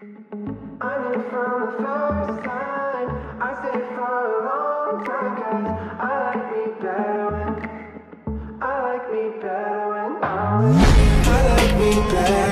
I knew from the first time I stayed for a long time, 'cause I like me better when I like me better when I like me better.